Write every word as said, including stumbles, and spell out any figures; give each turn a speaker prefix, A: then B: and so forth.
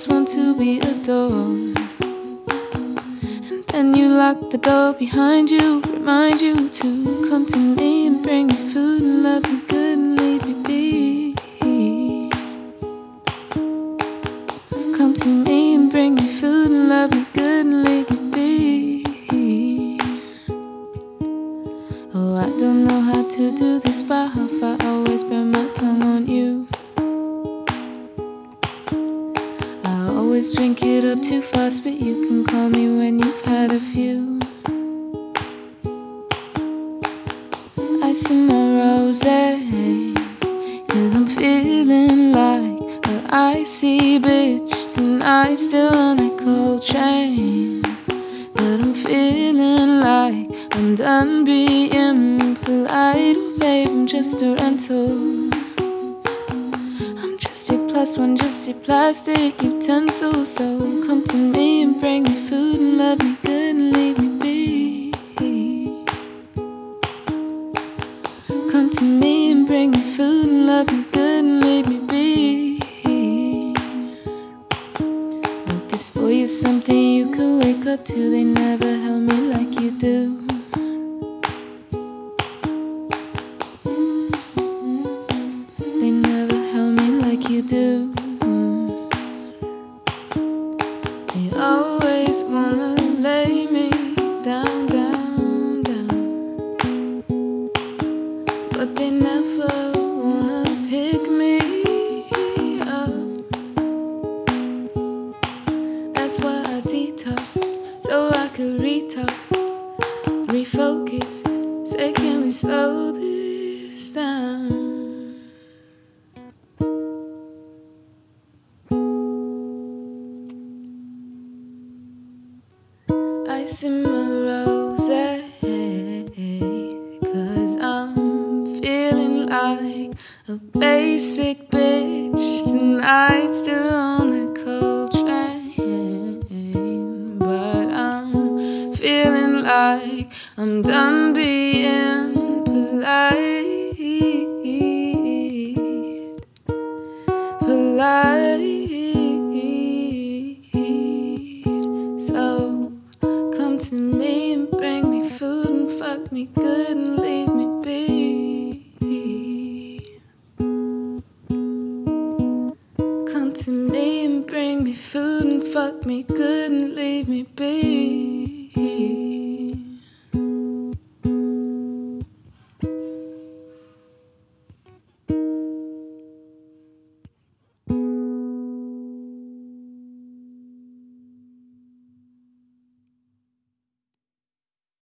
A: just want to be adored. And then you lock the door behind you, remind you to come to me and bring me food and love me good and leave me be. Come to me and bring me food and love me good and leave me be. Oh, I don't know how to do this, but how far I always burn my tongue on you. I always drink it up too fast, but you can call me when you've had a few. I see my rosé, cause I'm feeling like an icy bitch tonight, still on a cold train. But I'm feeling like I'm done being polite. Oh babe, I'm just a rental. I'm just your plus one, just your plastic utensil. So come to me and bring me food and love me good and leave me be. Come to me and bring me food and love me good and leave me be. Wrote this for you, something you could wake up to. They never held me like you do. They never held me like you do. They always wanna lay me down, down, down, but they never wanna pick me up. That's why I detox, so I could retox, refocus. Say, can we slow this down? I see my rosé, cause I'm feeling like a basic bitch tonight, still on a cold train. But I'm feeling like I'm done being polite, polite. So come to me and bring me food and fuck me good and leave me be. Come to me and bring me food and fuck me good and leave me be.